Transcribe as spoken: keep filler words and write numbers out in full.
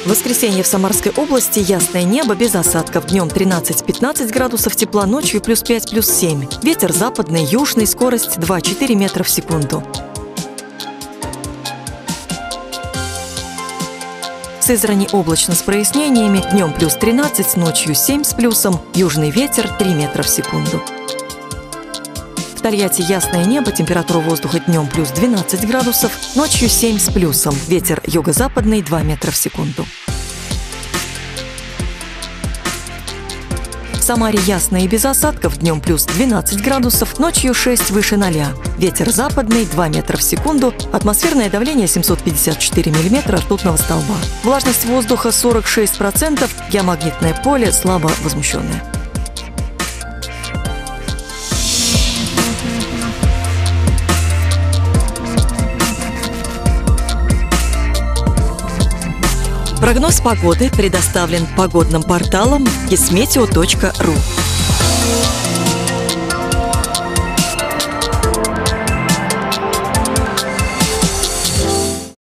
В воскресенье в Самарской области ясное небо, без осадков. Днем тринадцать-пятнадцать градусов тепла, ночью плюс пять, плюс семь. Ветер западный, южный, скорость два-четыре метра в секунду. В Сызрани облачно с прояснениями. Днем плюс тринадцать, ночью семь с плюсом. Южный ветер три метра в секунду. В Тольятти ясное небо, температура воздуха днем плюс двенадцать градусов, ночью семь с плюсом. Ветер юго-западный два метра в секунду. В Самаре ясно и без осадков, днем плюс двенадцать градусов, ночью шесть выше ноля. Ветер западный два метра в секунду, атмосферное давление семьсот пятьдесят четыре миллиметра ртутного столба. Влажность воздуха сорок шесть процентов, геомагнитное поле слабо возмущенное. Прогноз погоды предоставлен погодным порталом кисметео точка ру.